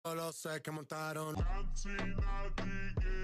Solo sé que montaron. Dancing, I dig it.